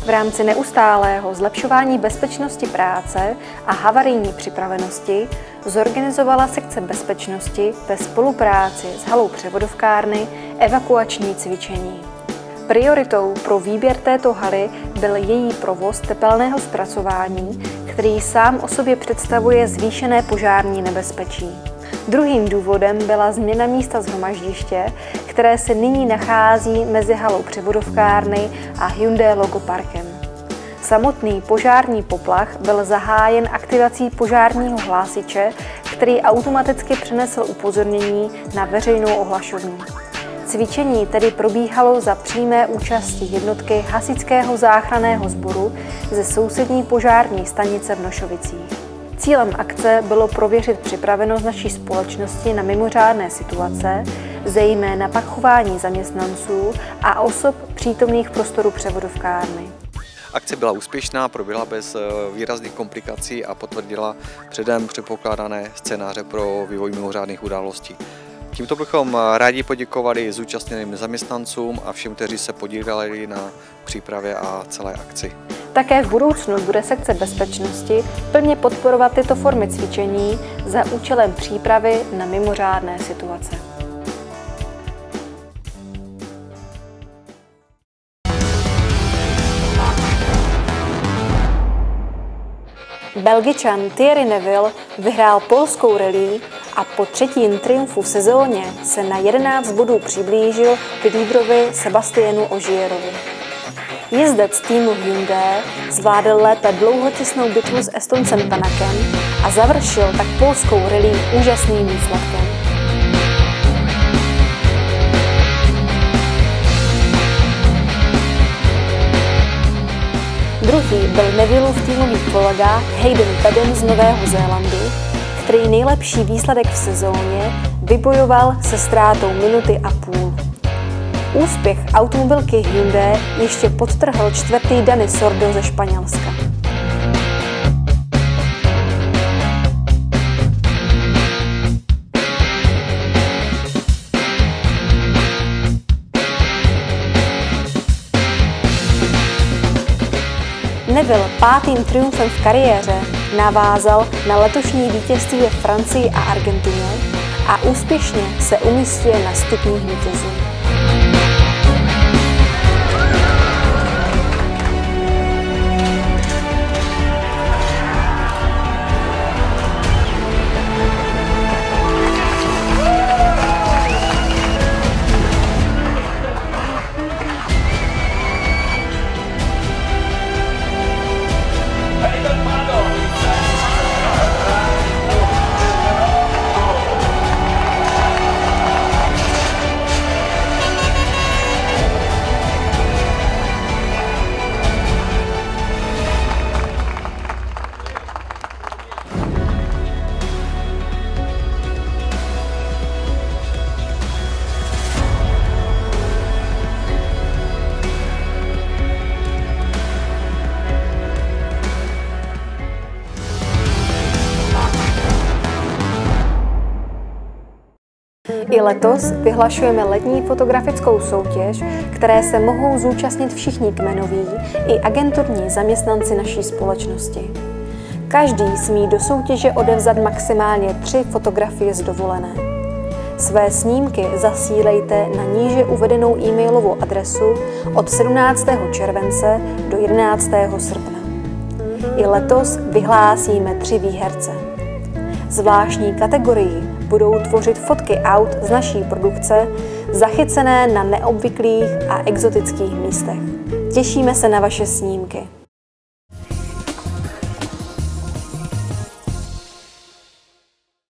V rámci neustálého zlepšování bezpečnosti práce a havarijní připravenosti zorganizovala sekce bezpečnosti ve spolupráci s halou převodovkárny evakuační cvičení. Prioritou pro výběr této haly byl její provoz tepelného zpracování, který sám o sobě představuje zvýšené požární nebezpečí. Druhým důvodem byla změna místa shromaždiště, které se nyní nachází mezi halou převodovkárny a Hyundai Logo Parkem. Samotný požární poplach byl zahájen aktivací požárního hlásiče, který automaticky přenesl upozornění na veřejnou ohlašovnu. Cvičení tedy probíhalo za přímé účasti jednotky hasičského záchranného sboru ze sousední požární stanice v Nošovicích. Cílem akce bylo prověřit připravenost naší společnosti na mimořádné situace, zejména pak chování zaměstnanců a osob přítomných v prostoru převodovkárny. Akce byla úspěšná, proběhla bez výrazných komplikací a potvrdila předem předpokládané scénáře pro vývoj mimořádných událostí. Tímto bychom rádi poděkovali zúčastněným zaměstnancům a všem, kteří se podíleli na přípravě a celé akci. Také v budoucnu bude sekce bezpečnosti plně podporovat tyto formy cvičení za účelem přípravy na mimořádné situace. Belgičan Thierry Neuville vyhrál polskou rallye a po třetím triumfu v sezóně se na 11 bodů přiblížil k lídrovi Sebastianu Ogierovi. Jezdec týmu Hyundai zvládl lépe dlouhotěsnou bitvu s Estoncem Tanakem a završil tak polskou rallye úžasným výsledkem. Druhý byl Neuvillův týmový kolega Hayden Paddon z Nového Zélandu, který nejlepší výsledek v sezóně vybojoval se ztrátou minuty a půl. Úspěch automobilky Hyundai ještě podtrhl čtvrtý Dani Sordo ze Španělska. Neuville pátým triumfem v kariéře navázal na letošní vítězství ve Francii a Argentině a úspěšně se umísťuje na stupních vítězů. I letos vyhlašujeme letní fotografickou soutěž, které se mohou zúčastnit všichni kmenoví i agenturní zaměstnanci naší společnosti. Každý smí do soutěže odevzdat maximálně 3 fotografie z dovolené. Své snímky zasílejte na níže uvedenou e-mailovou adresu od 17. července do 11. srpna. I letos vyhlásíme 3 výherce. Zvláštní kategorii budou tvořit fotky aut z naší produkce, zachycené na neobvyklých a exotických místech. Těšíme se na vaše snímky.